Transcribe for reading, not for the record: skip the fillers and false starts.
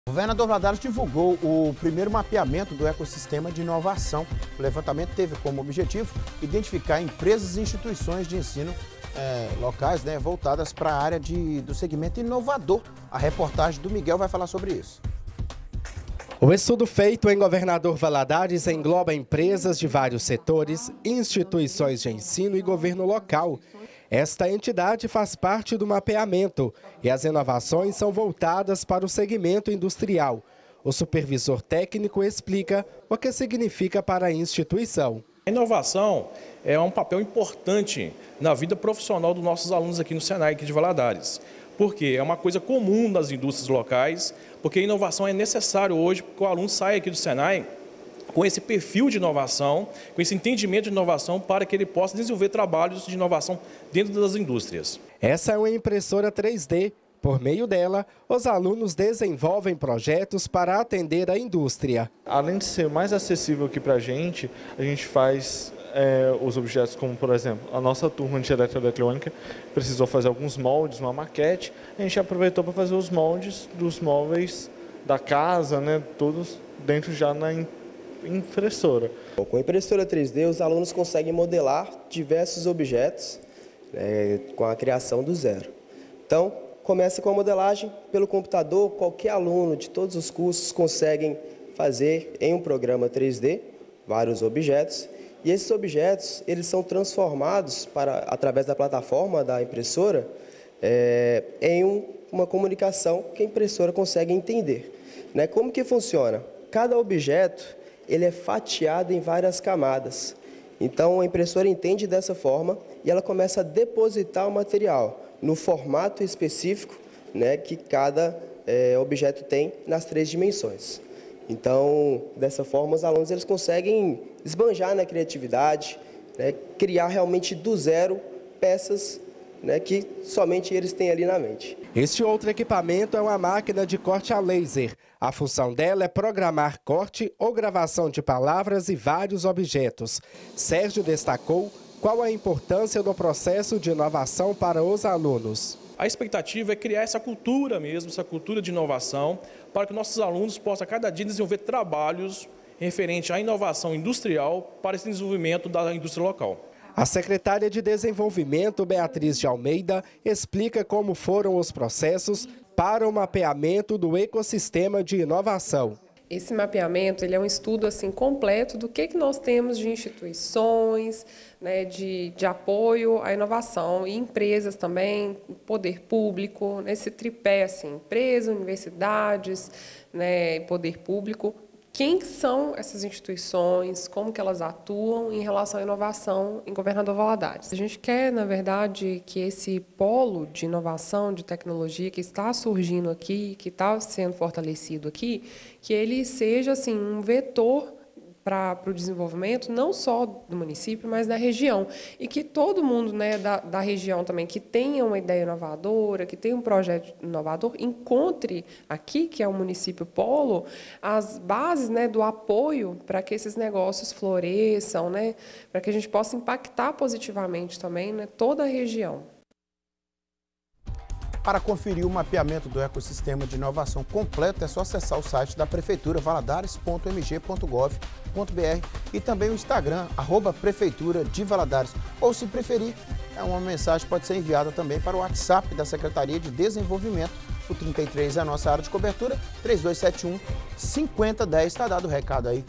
O governador Valadares divulgou o primeiro mapeamento do ecossistema de inovação. O levantamento teve como objetivo identificar empresas e instituições de ensino locais, voltadas para a área do segmento inovador. A reportagem do Miguel vai falar sobre isso. O estudo feito em Governador Valadares engloba empresas de vários setores, instituições de ensino e governo local. Esta entidade faz parte do mapeamento e as inovações são voltadas para o segmento industrial. O supervisor técnico explica o que significa para a instituição. A inovação é um papel importante na vida profissional dos nossos alunos aqui no Senai, aqui de Valadares. Porque é uma coisa comum nas indústrias locais, porque a inovação é necessário hoje, porque o aluno sai aqui do Senai com esse perfil de inovação, com esse entendimento de inovação, para que ele possa desenvolver trabalhos de inovação dentro das indústrias. Essa é uma impressora 3D. Por meio dela, os alunos desenvolvem projetos para atender a indústria. Além de ser mais acessível aqui para a gente faz os objetos como, por exemplo, a nossa turma de eletroeletrônica precisou fazer alguns moldes, uma maquete. A gente aproveitou para fazer os moldes dos móveis da casa, todos dentro já na impressora. Com a impressora 3D, os alunos conseguem modelar diversos objetos com a criação do zero. Então, começa com a modelagem pelo computador. Qualquer aluno de todos os cursos conseguem fazer em um programa 3D vários objetos. E esses objetos eles são transformados através da plataforma da impressora em uma comunicação que a impressora consegue entender. Como que funciona? Cada objeto ele é fatiado em várias camadas. Então a impressora entende dessa forma e ela começa a depositar o material no formato específico que cada objeto tem nas 3 dimensões. Então, dessa forma, os alunos eles conseguem esbanjar na criatividade, criar realmente do zero peças que somente eles têm ali na mente. Este outro equipamento é uma máquina de corte a laser. A função dela é programar corte ou gravação de palavras e vários objetos. Sérgio destacou qual a importância do processo de inovação para os alunos. A expectativa é criar essa cultura mesmo, essa cultura de inovação, para que nossos alunos possam a cada dia desenvolver trabalhos referentes à inovação industrial para esse desenvolvimento da indústria local. A secretária de Desenvolvimento, Beatriz de Almeida, explica como foram os processos para o mapeamento do ecossistema de inovação. Esse mapeamento ele é um estudo completo do que nós temos de instituições, de apoio à inovação e empresas também, poder público, esse tripé, empresa, universidades, poder público. Quem são essas instituições, como que elas atuam em relação à inovação em Governador Valadares. A gente quer, na verdade, que esse polo de inovação, de tecnologia que está surgindo aqui, que está sendo fortalecido aqui, que ele seja um vetor para o desenvolvimento não só do município, mas da região. E que todo mundo da região também que tenha uma ideia inovadora, que tenha um projeto inovador, encontre aqui, que é o município polo, as bases do apoio para que esses negócios floresçam, para que a gente possa impactar positivamente também toda a região. Para conferir o mapeamento do ecossistema de inovação completo, é só acessar o site da Prefeitura, valadares.mg.gov.br e também o Instagram, @Prefeitura de Valadares. Ou, se preferir, uma mensagem pode ser enviada também para o WhatsApp da Secretaria de Desenvolvimento. O 33 é a nossa área de cobertura, 3271-5010. Está dado o recado aí.